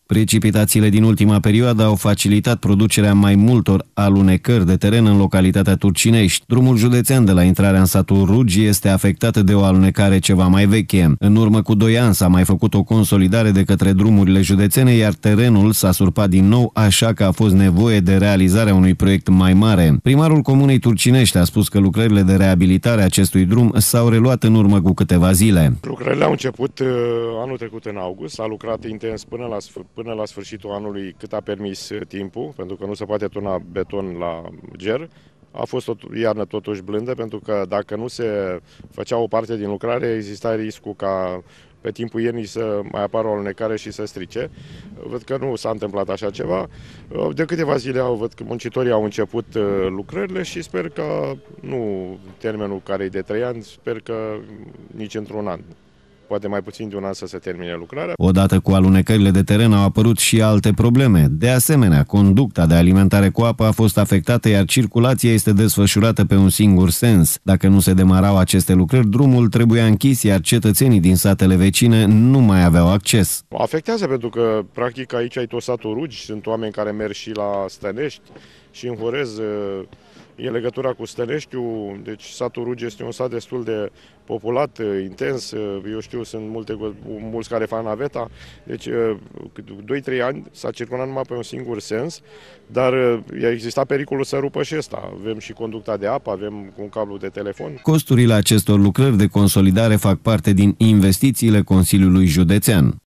Precipitațiile din ultima perioadă au facilitat producerea mai multor alunecări de teren în localitatea Turcinești. Drumul județean de la intrarea în satul Rugi este afectat de o alunecare ceva mai veche. În urmă cu 2 ani s-a mai făcut o consolidare de către drumurile județene, iar terenul s-a surpat din nou, așa că a fost nevoie de realizarea unui proiect mai mare. Primarul comunei Turcinești a spus că lucrările de reabilitare a acestui drum s-au reluat în urmă cu câteva zile. Lucrările au început anul trecut în august, s-a lucrat intens până la sfârșitul anului cât a permis timpul, pentru că nu se poate turna beton la ger. A fost o iarnă totuși blândă, pentru că dacă nu se făcea o parte din lucrare, exista riscul ca pe timpul iernii să mai apară o alunecare și să strice. Văd că nu s-a întâmplat așa ceva. De câteva zile văd că muncitorii au început lucrările și sper că nu termenul care e de 3 ani, sper că nici într-un an. Poate mai puțin de un an să se termine lucrarea. Odată cu alunecările de teren au apărut și alte probleme. De asemenea, conducta de alimentare cu apă a fost afectată, iar circulația este desfășurată pe un singur sens. Dacă nu se demarau aceste lucrări, drumul trebuia închis, iar cetățenii din satele vecine nu mai aveau acces. Afectează pentru că, practic, aici ai tot satul Rugi, sunt oameni care merg și la Stănești și în Horez. E legătura cu Stăneștiul, deci satul Rugi este un sat destul de populat, intens, eu știu, sunt mulți care fac naveta, deci 2-3 ani s-a circulat numai pe un singur sens, dar exista pericolul să rupă și ăsta. Avem și conducta de apă, avem un cablu de telefon. Costurile acestor lucrări de consolidare fac parte din investițiile Consiliului Județean.